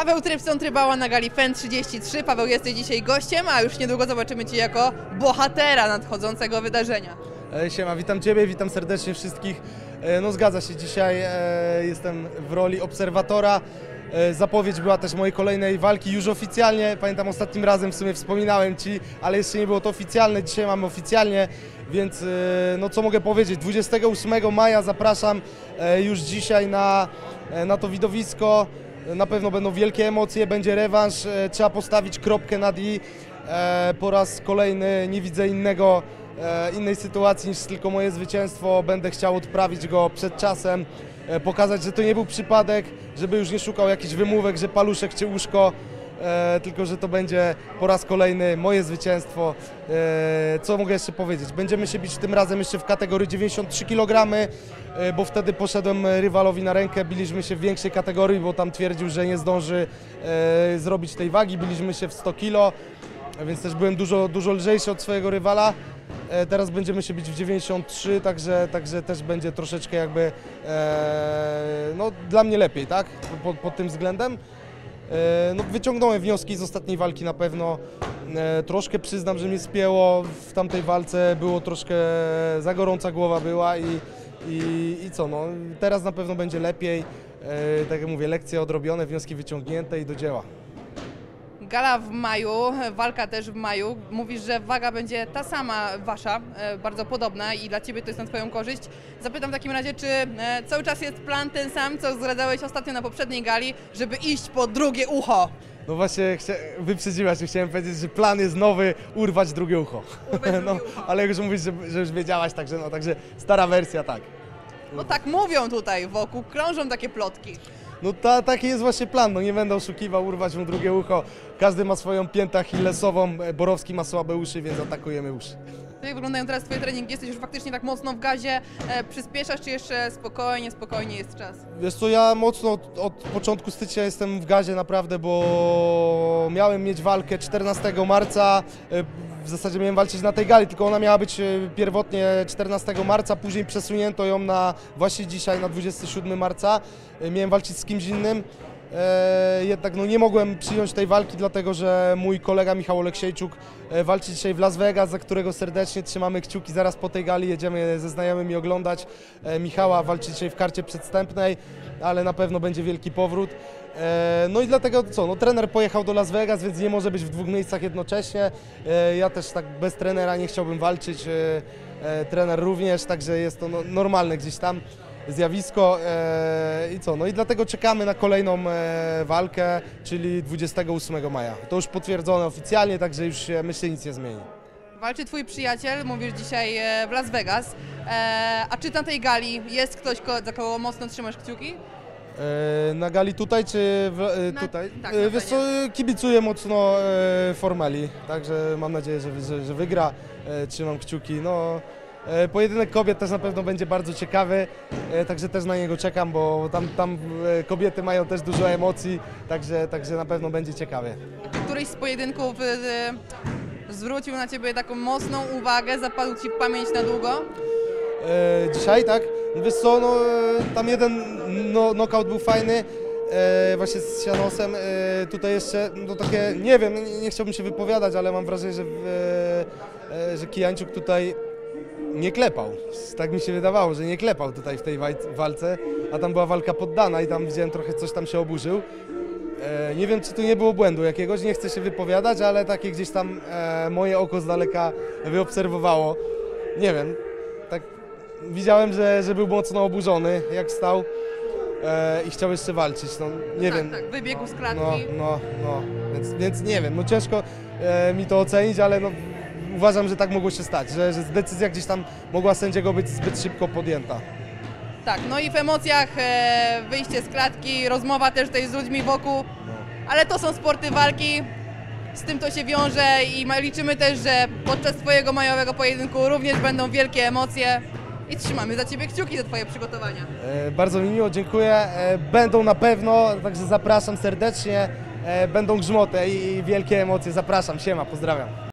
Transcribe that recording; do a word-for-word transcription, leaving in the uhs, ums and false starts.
Paweł Trypson-Trybała na gali F E N trzydzieści trzy. Paweł, jesteś dzisiaj gościem, a już niedługo zobaczymy Cię jako bohatera nadchodzącego wydarzenia. Siema, witam Ciebie, witam serdecznie wszystkich. No zgadza się, dzisiaj jestem w roli obserwatora. Zapowiedź była też mojej kolejnej walki już oficjalnie. Pamiętam, ostatnim razem w sumie wspominałem Ci, ale jeszcze nie było to oficjalne. Dzisiaj mamy oficjalnie, więc no co mogę powiedzieć, dwudziestego ósmego maja zapraszam już dzisiaj na, na to widowisko. Na pewno będą wielkie emocje, będzie rewanż, trzeba postawić kropkę nad i. Po raz kolejny nie widzę innego, innej sytuacji niż tylko moje zwycięstwo. Będę chciał odprawić go przed czasem, pokazać, że to nie był przypadek, żeby już nie szukał jakichś wymówek, że paluszek czy łóżko, tylko że to będzie po raz kolejny moje zwycięstwo. Co mogę jeszcze powiedzieć? Będziemy się bić tym razem jeszcze w kategorii dziewięćdziesiąt trzy kilogramy, bo wtedy poszedłem rywalowi na rękę, biliśmy się w większej kategorii, bo tam twierdził, że nie zdąży zrobić tej wagi, biliśmy się w sto kilo, więc też byłem dużo, dużo lżejszy od swojego rywala. Teraz będziemy się bić w dziewięćdziesiąt trzy, także, także też będzie troszeczkę jakby e, no, dla mnie lepiej, tak? Pod, pod tym względem. E, no, wyciągnąłem wnioski z ostatniej walki na pewno. E, troszkę przyznam, że mnie spięło w tamtej walce, było troszkę za gorąca głowa była i, i, i co, no, teraz na pewno będzie lepiej. E, tak jak mówię, lekcje odrobione, wnioski wyciągnięte i do dzieła. Gala w maju, walka też w maju. Mówisz, że waga będzie ta sama wasza, bardzo podobna i dla Ciebie to jest na Twoją korzyść. Zapytam w takim razie, czy cały czas jest plan ten sam, co zdradzałeś ostatnio na poprzedniej gali, żeby iść po drugie ucho? No właśnie, wyprzedziłaś, chciałem powiedzieć, że plan jest nowy, urwać drugie ucho. Urwać drugie no, ucho. ale już mówisz, że, że już wiedziałaś, także, no, także stara wersja, tak. No tak mówią tutaj wokół, krążą takie plotki. No ta, taki jest właśnie plan, no nie będę oszukiwał, urwać mu drugie ucho. Każdy ma swoją piętę achillesową, Borowski ma słabe uszy, więc atakujemy uszy. Jak wyglądają teraz Twoje treningi? Jesteś już faktycznie tak mocno w gazie, e, przyspieszasz, czy jeszcze spokojnie, spokojnie jest czas? Wiesz co, ja mocno od, od początku stycznia jestem w gazie naprawdę, bo miałem mieć walkę czternastego marca, w zasadzie miałem walczyć na tej gali, tylko ona miała być pierwotnie czternastego marca, później przesunięto ją na właśnie dzisiaj, na dwudziestego siódmego marca, miałem walczyć z kimś innym. E, jednak no, nie mogłem przyjąć tej walki, dlatego że mój kolega Michał Oleksiejczuk e, walczy dzisiaj w Las Vegas, za którego serdecznie trzymamy kciuki. Zaraz po tej gali jedziemy ze znajomymi oglądać. E, Michała walczy dzisiaj w karcie przedstępnej, ale na pewno będzie wielki powrót. E, no i dlatego co, no, trener pojechał do Las Vegas, więc nie może być w dwóch miejscach jednocześnie. E, ja też tak bez trenera nie chciałbym walczyć, e, e, trener również, także jest to no, normalne gdzieś tam zjawisko e, i co, no i dlatego czekamy na kolejną e, walkę, czyli dwudziestego ósmego maja. To już potwierdzone oficjalnie, także już się, myślę, nic nie zmieni. Walczy Twój przyjaciel, mówisz dzisiaj e, w Las Vegas, e, a czy na tej gali jest ktoś, ko za kogo mocno trzymasz kciuki? E, na gali tutaj, czy w, e, Na, tutaj? tak, e, wiesz co, kibicuję mocno e, Formeli, także mam nadzieję, że, że, że wygra, e, trzymam kciuki. No, pojedynek kobiet też na pewno będzie bardzo ciekawy, także też na niego czekam, bo tam, tam kobiety mają też dużo emocji, także, także na pewno będzie ciekawie. Któryś z pojedynków zwrócił na Ciebie taką mocną uwagę, zapadł Ci w pamięć na długo? E, dzisiaj, tak? Wiesz co, no, tam jeden no, knockout był fajny, e, właśnie z Sianosem, e, tutaj jeszcze, no takie, nie wiem, nie, nie chciałbym się wypowiadać, ale mam wrażenie, że, e, że Kijańczuk tutaj nie klepał. Tak mi się wydawało, że nie klepał tutaj w tej walce, a tam była walka poddana i tam widziałem trochę coś tam się oburzył. E, nie wiem, czy tu nie było błędu jakiegoś, nie chcę się wypowiadać, ale takie gdzieś tam e, moje oko z daleka wyobserwowało. Nie wiem, tak widziałem, że, że był mocno oburzony, jak stał e, i chciał jeszcze walczyć. No, nie tak, wiem. tak, wybiegł z klatki. No, no, no, więc, więc nie wiem, no ciężko e, mi to ocenić, ale no, uważam, że tak mogło się stać, że, że decyzja gdzieś tam mogła sędziego być zbyt szybko podjęta. Tak, no i w emocjach e, wyjście z klatki, rozmowa też tutaj z ludźmi wokół, No. ale to są sporty walki, z tym to się wiąże i liczymy też, że podczas Twojego majowego pojedynku również będą wielkie emocje i trzymamy za Ciebie kciuki za Twoje przygotowania. E, bardzo mi miło, dziękuję. E, będą na pewno, także zapraszam serdecznie, e, będą grzmoty i, i wielkie emocje. Zapraszam, siema, pozdrawiam.